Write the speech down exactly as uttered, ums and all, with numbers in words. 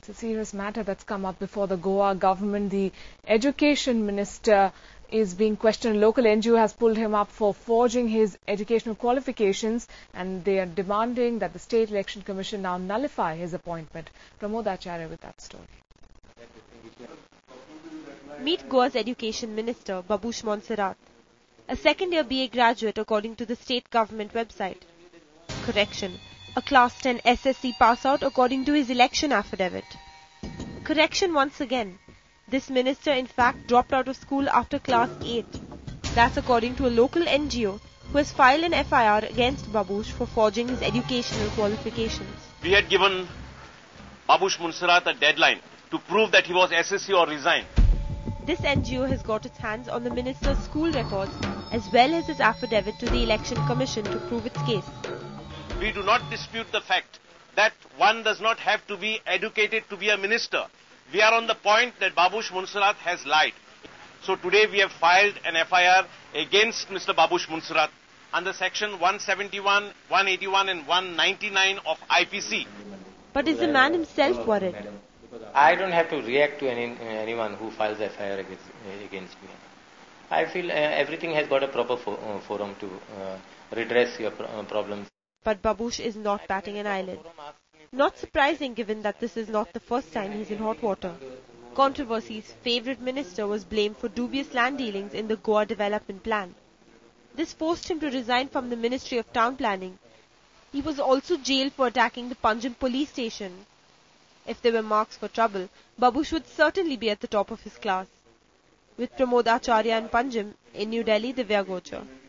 It's a serious matter that's come up before the Goa government. The education minister is being questioned. A local N G O has pulled him up for forging his educational qualifications, and they are demanding that the State Election Commission now nullify his appointment. Pramod Acharya with that story. Meet Goa's Education Minister, Baboosh Montserrat, a second-year B A graduate according to the state government website. Correction, a Class ten S S C pass-out according to his election affidavit. Correction once again, this minister in fact dropped out of school after Class eight. That's according to a local N G O who has filed an F I R against Baboosh for forging his educational qualifications. We had given Baboosh Montserrat a deadline to prove that he was S S C or resign. This N G O has got its hands on the minister's school records as well as his affidavit to the Election Commission to prove its case. We do not dispute the fact that one does not have to be educated to be a minister. We are on the point that Baboosh Montserrat has lied. So today we have filed an F I R against Mister Baboosh Montserrat under section one seventy-one, one eighty-one and one ninety-nine of I P C. But is the man himself worried? I don't have to react to any, anyone who files F I R against, against me. I feel uh, everything has got a proper fo uh, forum to uh, redress your pro uh, problems. But Baboosh is not batting an eyelid. Not surprising given that this is not the first time he's in hot water. Controversy's favourite minister was blamed for dubious land dealings in the Goa development plan. This forced him to resign from the Ministry of Town Planning. He was also jailed for attacking the Panjim police station. If there were marks for trouble, Baboosh would certainly be at the top of his class. With Pramod Acharya and Panjim, in New Delhi, Divya Gochar.